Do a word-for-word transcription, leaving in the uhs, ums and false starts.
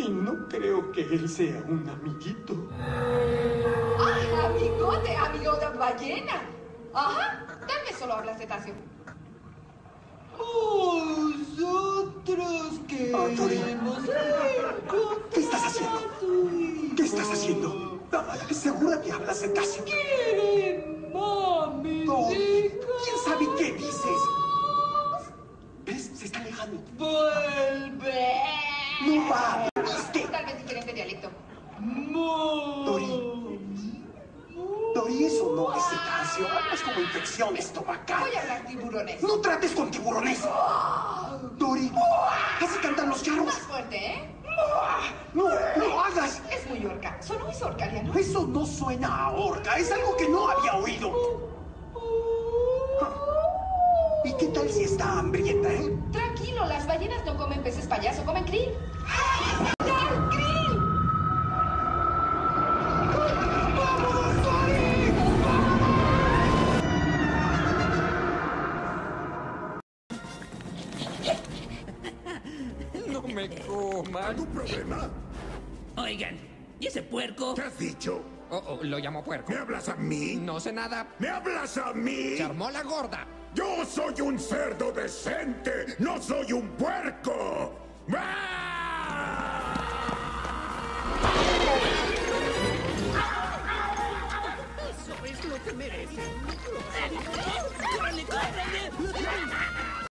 Y no creo que él sea un amiguito. ¡Ah, amigote, amigo de ballena! Ajá, tal vez solo hablas cetáceo. Nosotros queremos ser ¿Qué estás haciendo? ¿Qué estás haciendo? ¿Segura que hablas cetáceo? ¡Quieren, mami! Dory, ¿quién sabe qué dices? ¿Ves? Se está alejando. ¡Vuelve! ¡No va! ¿Viste? Tal vez diferente dialecto. Dory. Dory, eso no es cetáceo. Hablas como infección estomacal. Voy a hablar tiburones. ¡No trates con tiburones! Dory, así cantan los charros. Más fuerte, ¿eh? ¡No, no hagas! Es muy orca. Sonó muy sorcariano. Eso no suena a orca. Es algo que no había oído. ¿Y qué tal si está hambrienta, eh? Tranquilo, las ballenas no comen peces payaso, comen krill. ¡Ya, krill! ¡Vámonos, Dory! No me coman. ¿Algún problema? Oigan, ¿y ese puerco? ¿Qué has dicho? Oh, oh, lo llamo puerco. ¿Me hablas a mí? No sé nada. ¿Me hablas a mí? Se armó la gorda. Yo soy un cerdo decente, no soy un puerco. ¡Ah! Eso es lo que merecen.